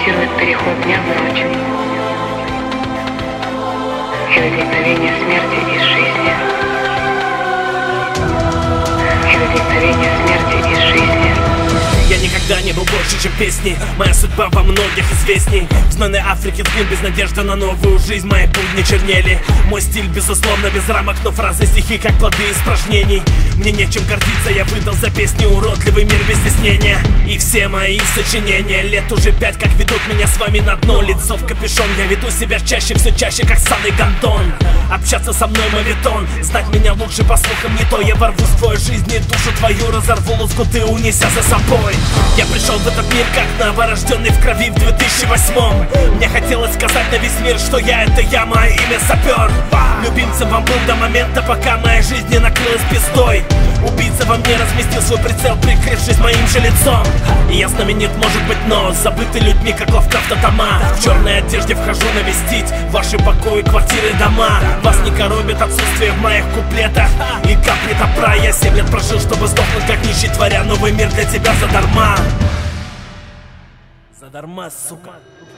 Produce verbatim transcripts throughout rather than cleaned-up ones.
имитирует переход дня в ночь и возникновение смерти из жизни, и возникновение смерти из жизни. Я никогда не был больше, чем песни. Моя судьба во многих известней. В знойной Африке сгин без надежды на новую жизнь. Мои будни чернели. Мой стиль, безусловно, без рамок, но фразы, стихи, как плоды испражнений. Мне нечем гордиться, я выдал за песни уродливый мир без стеснения. И все мои сочинения лет уже пять, как ведут меня с вами на дно. Лицо в капюшон, я веду себя чаще, все чаще, как ссаный гондон. Общаться со мной моветон, знать меня лучше по слухам не то. Я ворвусь в твою жизнь и душу твою разорву лоскуты, унеся за собой. Я пришел в этот мир как новорожденный в крови в две тысячи восьмом. Мне хотелось сказать на весь мир, что я это я, мое имя сапер. Любимцем вам был до момента, пока моя жизнь не накрылась пиздой. Убийца во мне разместил свой прицел, прикрывшись моим же лицом. И я знаменит, может быть, но забыты людьми, как Лавкрафта тома. В черной одежде вхожу навестить ваши покои, квартиры, дома. Вас не коробит отсутствие в моих куплетах и капли добра. Я семь лет прожил, чтобы сдохнуть как нищий, творя новый мир для тебя задарма. Задарма, сука.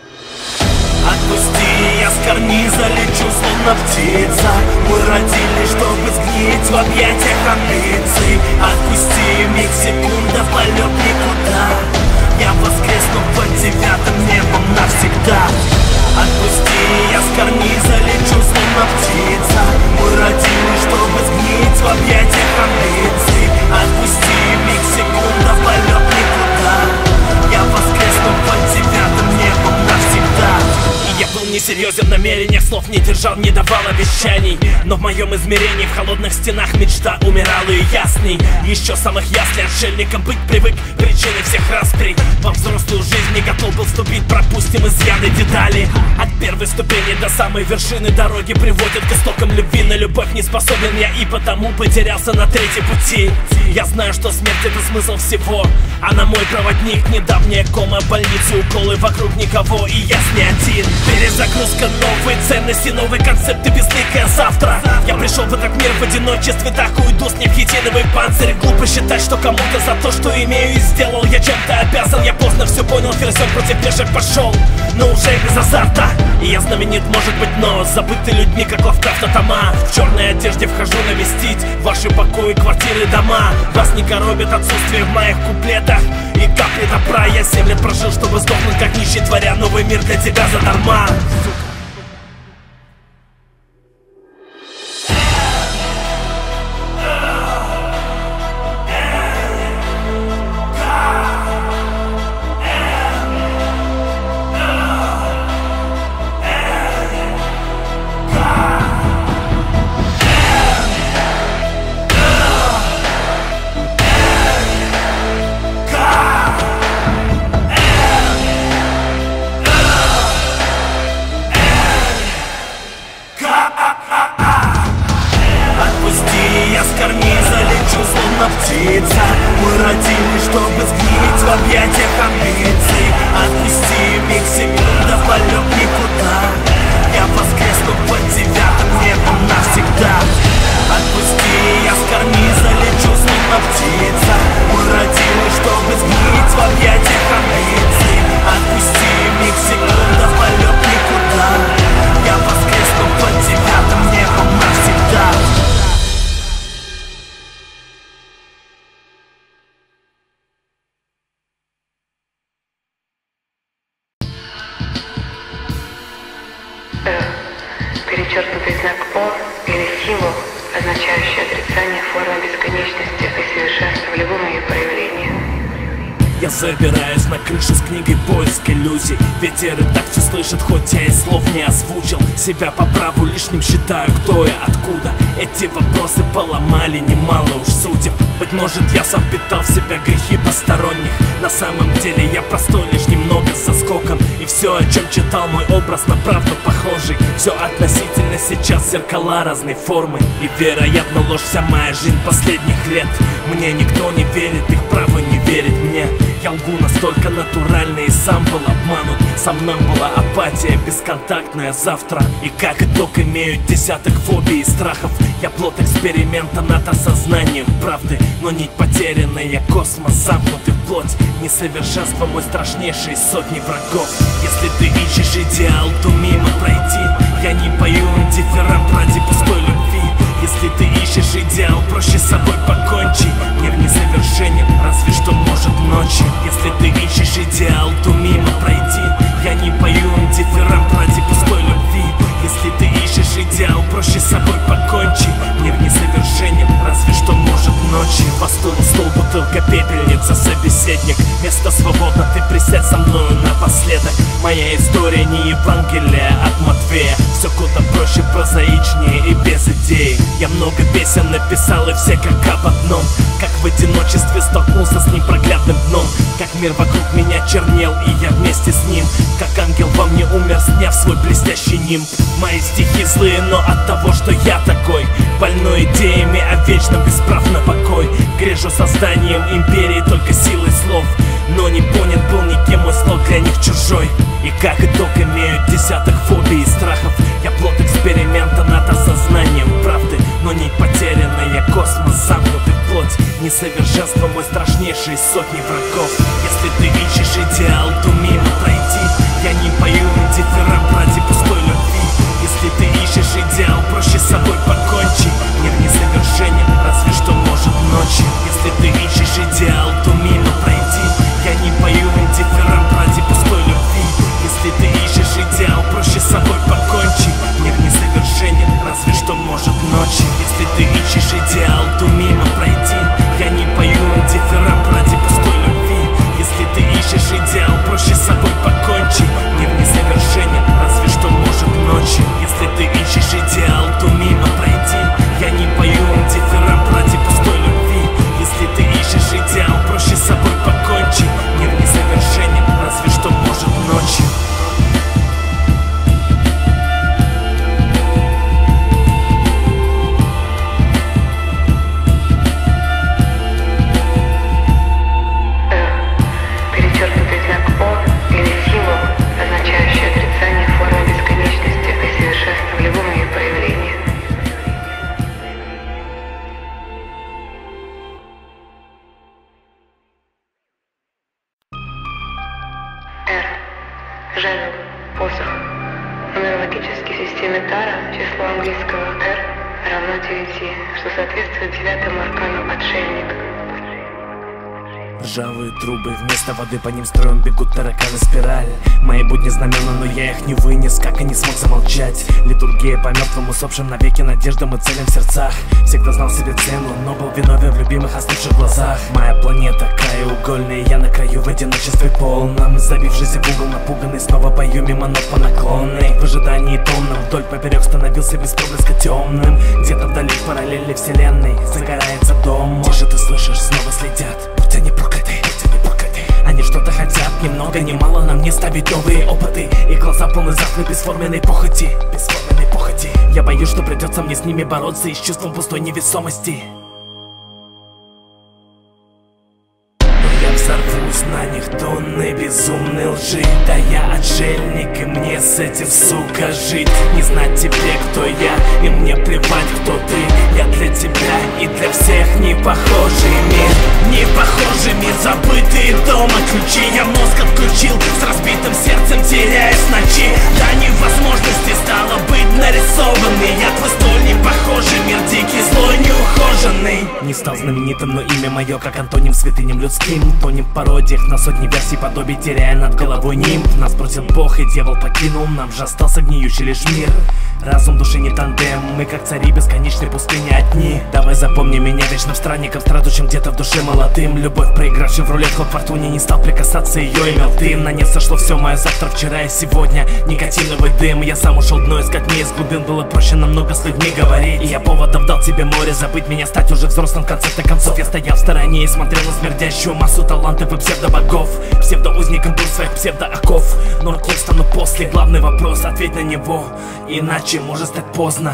Отпусти, я с карниза лечу, словно птица. Мы родились, чтобы сгнить в объятиях амбиций. Отпусти, миг, секунда, полет никуда. Я воскресну под девятым небом навсегда. Отпусти, я с карниза лечу, словно птица. Мы родились, чтобы сгнить в объятиях амбиций. Отпусти, миг, секунда, полет никуда. Я воскресну под девятым небом навсегда. И я был несерьезен в намерениях, слов не держал, не давал обещаний. Но в моем измерении в холодных стенах мечта умирала и ясней. Еще самых яслей отшельником быть привык, причиной всех распри. Во взрослую жизнь не готов был вступить, пропустим изъяны детали. От первой ступени до самой вершины дороги приводят к истокам любви. На любовь не способен я и потому потерялся на третьей пути. Я знаю, что смерть это смысл всего. Она мой проводник, недавняя кома, больницы, уколы, вокруг никого, и я с не один. Перезагрузка, новые ценности, новые концепты, безликое завтра. Я пришел в этот мир в одиночестве, так уйду с ним в хитиновый панцирь. Глупо считать, что кому-то за то, что имею и сделал, я чем-то обязан. Я поздно все понял, ферзем против пешек пошел, но уже без азарта. И я знаменит, может быть, но забыты людьми, как Лавкрафта тома. В черной одежде вхожу навестить ваши покои, квартиры, дома. Вас не коробит отсутствие в моих куплетах и капли добра. Я семь лет прожил, чтобы сдохнуть как нищий, творя новый мир для тебя задарма. Птица, мы родились, чтобы сгнить в объятиях амбиций. Отпусти, миг, секунда, полет никуда. Я воскресну под девятым небом навсегда. Отпусти, я с карниза лечу, словно птица. Мы родились, чтобы сгнить в объятиях амбиций. Отпусти, миг, секунда, полет никуда. Я воскресну под девятым небом навсегда. Перечеркнутый знак О или символ, означающий отрицание формы бесконечности и совершенства в любом ее проявлении. Я забираюсь на крышу с книгой «Поиск иллюзий». Ветер и так все слышит, хоть я и слов не озвучил. Себя по праву лишним считаю, кто и откуда. Эти вопросы поломали немало уж судеб. Быть может, я сам впитал в себя грехи посторонних. На самом деле я простой, лишь немного с заскоком. И все, о чем читал мой образ, на правду похожий. Все относительно, сейчас зеркала разной формы. И вероятно ложь вся моя жизнь последних лет. Мне никто не верит, их право не верит мне. Я лгу настолько натурально и сам был обманут. Со мной была апатия бесконтактная завтра. И как итог имею десяток фобий и страхов. Я плод эксперимента над осознанием правды, но нить потерянная, космос замкнутый в плоть. Несовершенство мой страшнейший из сотни врагов. Если ты ищешь идеал, то мимо пройти. Я не пою индифферент ради пустой любви. Если ты ищешь идеал, проще с собой покончи. Мир несовершенен, разве что может ночью. Если ты ищешь идеал, то мимо пройти. Я не пою индифферент ради пустой любви. Если ты ищешь идеал, проще с собой покончи. Мир несовершенен, разве что может ночью. По столу стол, бутылка, пепельница, собеседник. Место свободно, ты присядь со мною напоследок. Моя история не Евангелие от Матвея. Все куда проще, прозаичнее и без идей. Я много песен написал, и все как об одном. Как в одиночестве столкнулся с непроглядным дном. Как мир вокруг меня чернел, и я вместе с ним. Как ангел во мне умер, сняв свой блестящий нимб. Мои стихи злые, но от того, что я такой, больной идеями, а вечно без прав на покой. Грежу созданием империи только силой слов, но не понят был никем мой слог, для них чужой. И как итог имею десяток фобий и страхов. Я плод эксперимента над осознанием правды, но не потерянная, космос замкнутый в плоть. Несовершенство мой страшнейший из сотни врагов. Если ты ищешь идеал, то мимо пройти. Я не пою индифферент ради пустой любви. Если ты ищешь идеал, проще с собой покончи. Мир несовершенен, разве что может ночью. Если ты ищешь идеал, то мимо пройти. Я не пою индифферент ради пустой любви. Если ты ищешь идеал, проще с собой покончи. Мир несовершенен, разве что может ночью. Если ты ищешь идеал, то мимо пройти. Я не пою индифферент ради пустой любви. Если ты ищешь идеал, проще с собой покончи. Мир несовершенен, разве что может ночью. Если ты ищешь идеал, то мимо пройти. Я не пою индифферент ради пустой любви. Если ты ищешь идеал, проще с собой покончи. Мир несовершенен, разве что может ночью. Перечеркнутый знак О или символ, означающий отрицание формы бесконечности и совершенства в любом ее проявлении. Р. Жезл. Посох. В нумерологической системе Тара число английского R равно девяти, что соответствует девятому аркану Отшельник. Ржавые трубы, вместо воды по ним строем бегут тараканы спираль. Мои будни знамена, но я их не вынес, как и не смог замолчать. Литургия по мертвым усопшим, навеки надеждам и целям в сердцах. Всегда знал себе цену, но был виновен в любимых остывших глазах. Моя планета краеугольная, я на краю в одиночестве полном. Забившись в угол напуганный, снова пою мимо нот по наклонной. В ожидании томном вдоль поперек становился без проблеска темным. Где-то вдали в параллельной вселенной загорается дом. Тише, ты слышишь, снова следят. Будь они прокляты, будь они прокляты. Они что-то хотят, ни много ни мало нам не ставить новые опыты. И глаза полны завтра бесформенной похоти, бесформенной похоти. Я боюсь, что придется мне с ними бороться и с чувством пустой невесомости. Я взорвусь на них тонны безумной лжи. Да я отшельник, и мне с этим, сука, жить. Не знать тебе, кто я, и мне плевать, кто ты. Я для тебя и для всех не похожий мир. Не похожий мир, забытый дома ключи. Я мозг отключил, с разбитым сердцем теряясь в ночи. До невозможности стало быть нарисованный. Я твой столь не похожий мир, дикий, злой, неухоженный. Не стал знаменитым, но имя мое, как антоним святыням людским. Тонем в пародиях на сотни версий подобий, теряя над головой нимб. Нас бросил Бог, и дьявол покинул, нам же остался гниющий лишь мир. Разум души не тандем, мы как цари бесконечной пустыни одни. Давай запомни меня вечным странником, страдущим где-то в душе молодым. Любовь, проигравший в рулетку в фортуне, не стал прикасаться, ее имел ты. На нет сошло все мое завтра, вчера и сегодня. Никотиновый дым, я сам ушел дно искать мне из глубин. Было проще намного с людьми говорить. И я поводов дал тебе море, забыть меня, стать уже взрослым в конце-то концов. Я стоял в стороне и смотрел на смердящую массу талантов и псевдобогов. Псевдоузником был своих псевдооков. Но кем стану после, главный вопрос, ответь на него, иначе может стать поздно.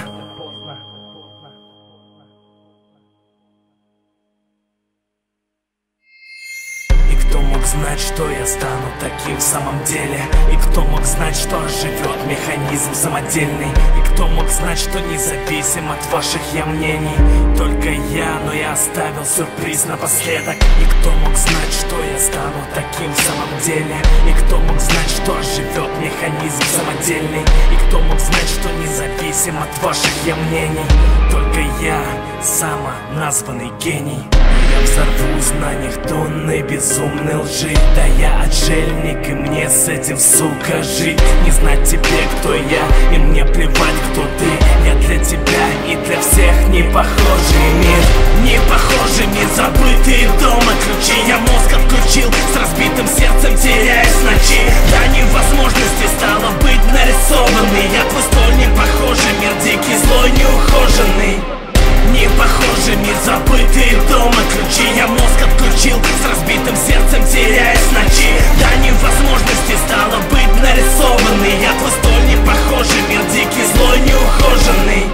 И кто мог знать, что я стану таким в самом деле? И кто мог знать, что оживет механизм самодельный? И кто мог знать, что независим от ваших я мнений? Только я, но я оставил сюрприз напоследок. И кто мог знать, что я стану таким в самом деле? И кто мог знать, что оживет механизм самодельный? И кто мог знать, что независим от ваших я мнений? Только я, самоназванный гений. Я взорву в знаниях тонны безумной лжи. Да я отшельник, и мне с этим, сука, жить. Не знать тебе, кто я, и мне плевать, кто ты. Я для тебя и для всех не похожий мир. Не похожий мир, забытый дома ключи. Я мозг отключил, с разбитым сердцем теряясь в ночи. Да невозможности стало быть нарисованный. Я твой столь не похожий мир, дикий, злой, неухоженный. Не похожий мир, забытые дома ключи. Я мозг отключил, с разбитым сердцем теряясь в ночи. Да невозможности стало быть нарисованный. Я твой столь не похожий мир, дикий, злой, неухоженный.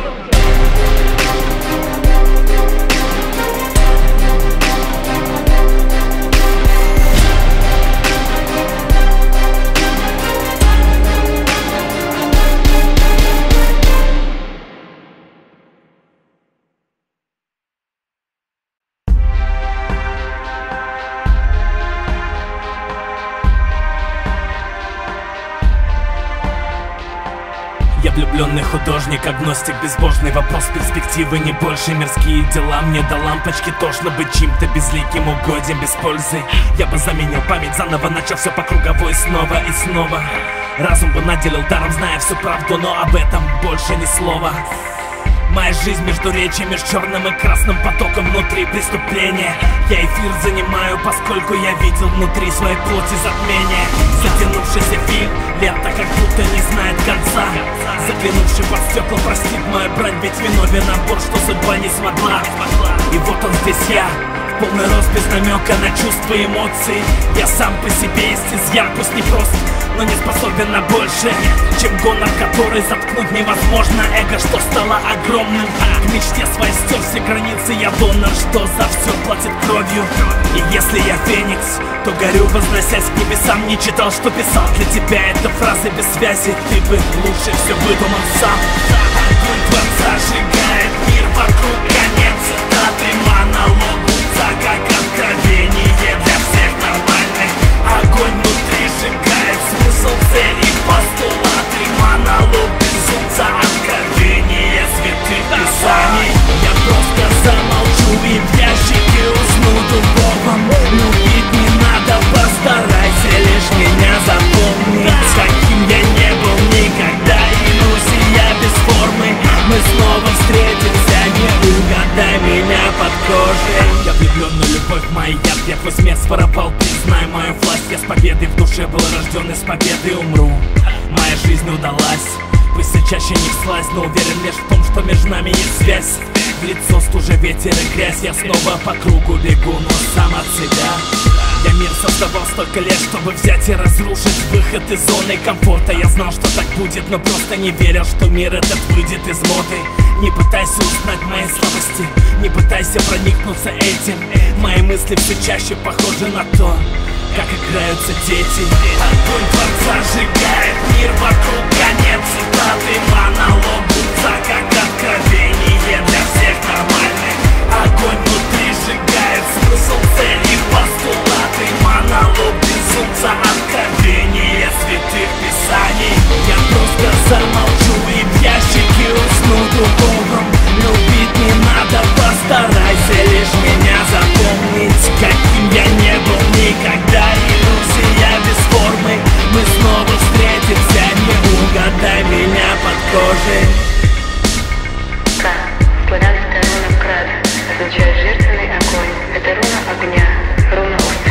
Я влюбленный художник, агностик, безбожный. Вопрос перспективы, не больше мирские дела. Мне до лампочки тошно быть чьим-то безликим угодьем без пользы. Я бы заменил память заново, начав все по круговой снова и снова. Разум бы наделил даром, зная всю правду, но об этом больше ни слова. Моя жизнь между речи, между черным и красным потоком внутри преступления. Я эфир занимаю, поскольку я видел внутри своей плоти затмение. Затянувшийся фильм, лента как будто не знает конца. Заглянувший под стекла простит мою брань, ведь виновен набор, что судьба не смогла. И вот он здесь я, в полный рост без намека на чувства и эмоции. Я сам по себе есть изъян, пусть не прост, но не способен на больше, чем гонор, который заткнуть невозможно. Эго, что стало огромным, к мечте своей стер все границы. Я донор, что за все платит кровью. И если я феникс, то горю, возносясь к небесам. Не читал, что писал для тебя это фразы без связи. Ты бы лучше все выдумал сам. Огонь Творца сжигает мир вокруг, конец цитаты, монолог Гудца, как откровение для всех нормальных. Огонь внутри сжигает смысл, цель и постулаты, монолог безумца, откровение святых писаний. Я просто замолчу и в ящике усну дубовом. Любить не надо, постарайся лишь меня запомнить. Каким я не был никогда, иллюзия без формы. Мы снова встретимся, не угадай меня под кожей. Я влюблен, но любовь моя яд, я твой смех своровал, признай мою власть. Я с победой в душе был рожден, и с победой умру. Моя жизнь удалась, пусть и чаще не вслась, но уверен лишь в том, что между нами есть связь. В лицо стужа, ветер и грязь, я снова по кругу бегу, но сам от себя. Я мир создавал столько лет, чтобы взять и разрушить. Выход из зоны комфорта. Я знал, что так будет, но просто не верил, что мир этот выйдет из моды. Не пытайся узнать мои слабости, не пытайся проникнуться этим. Мои мысли все чаще похожи на то, как играются дети. Огонь Творца сжигает мир вокруг, конец цитаты, монолог Гудца, как откровение для всех нормальных. Огонь внутри сжигает смысл, цель и постулаты, монолог безумца, откровение святых писаний. Я просто замолчу и в ящике усну дубовом. Любить не надо, постарайся лишь меня запомнить. Каким я не был никогда, иллюзия без формы. Мы снова встретимся, не угадай меня под кожей. К. Славянская руна Крат означает жертвенный огонь. Это руна огня, руна устремления.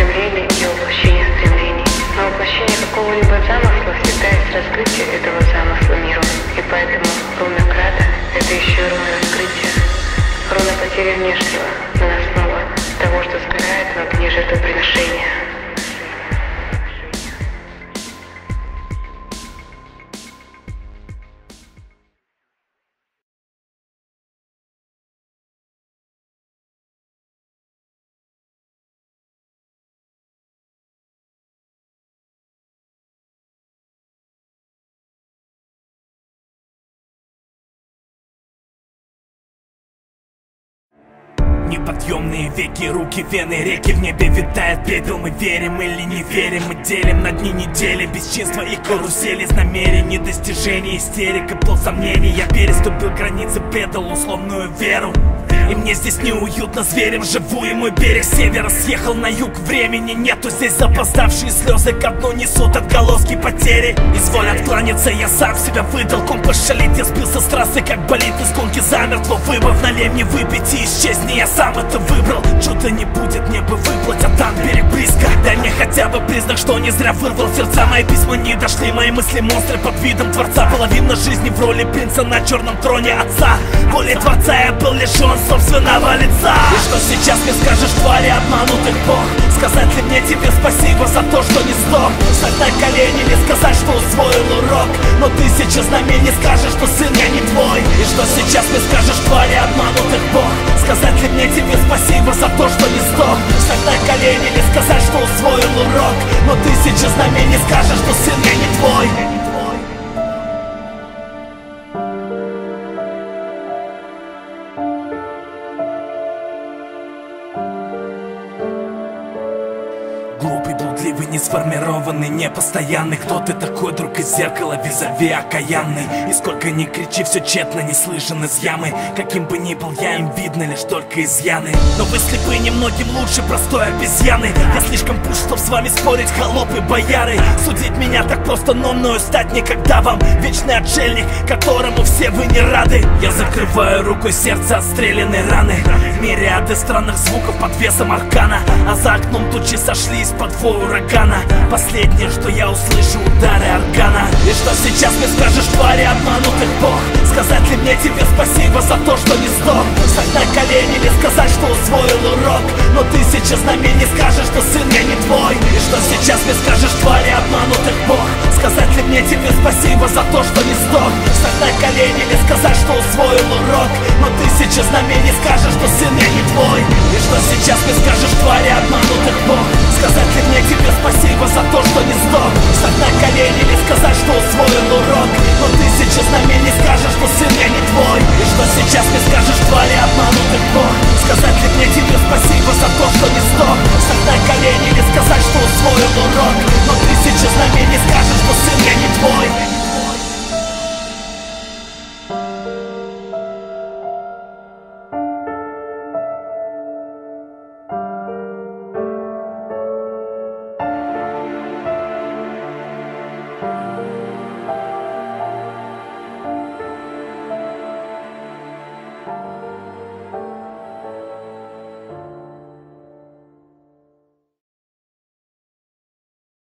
Неподъемные веки, руки, вены, реки, в небе витает пепел. Мы верим или не верим, мы делим на дни недели бесчинства и карусели из намерений, достижений, истерик и плод сомнений. Я переступил границы, предал условную веру, и мне здесь неуютно, зверем живу, и мой берег севера съехал на юг. Времени нету, здесь запоздавшие слезы ко дну несут отголоски потери. Изволь откланяться, я сам себя выдал, компас шалит, я сбился с трассы, как болит из гонки замертво. Выбор налей мне выпить и исчезни, я сам это выбрал. Чудо не будет, мне бы выплыть, а там берег близко. Дай мне хотя бы признак, что не зря вырвал сердца. Мои письма не дошли, мои мысли монстры под видом Творца. Половина жизни в роли принца на черном троне отца. Волей Творца я был лишен собственного лица. И что сейчас мне скажешь, твари обманутых бог? Сказать ли мне тебе спасибо за то, что не сдох? Встать на колени или сказать, что усвоил урок? Но тысяча знамений скажешь, что сын я не твой. И что сейчас мне скажешь, твари обманутых бог? Сказать ли мне тебе спасибо за то, что не сдох? Встать на колени или сказать, что усвоил урок? Но тысяча знамений скажешь, что сын я не твой. Глупый, блудливый, не сформированный, непостоянный. Кто ты такой, друг из зеркала, визави окаянный? И сколько ни кричи, все тщетно, не слышен из ямы. Каким бы ни был я, им видно лишь только изъяны. Но вы слепы, немногим лучше простой обезьяны. Я слишком пуст, чтоб с вами спорить, холопы, бояры. Судить меня так просто, но мною стать никогда вам. Вечный отшельник, которому все вы не рады. Я закрываю рукой сердце отстрелянной раны. Мириады странных звуков под весом аркана, а за окном тучи сошлись под вой урагана. Последнее, что я услышу, удары органа. И что сейчас мне скажешь, твари обманутых бог? Сказать ли мне тебе спасибо за то, что не сдох? Встать на колени или сказать, что усвоил урок? Но тысяча знамений скажешь, что сын я не твой. И что сейчас мне скажешь, твари обманутых бог? Сказать ли мне тебе спасибо за то, что не сдох? Встать на колени или сказать, что усвоил урок? Но тысяча знамений скажешь, что сын я не твой. И что сейчас мне скажешь, твари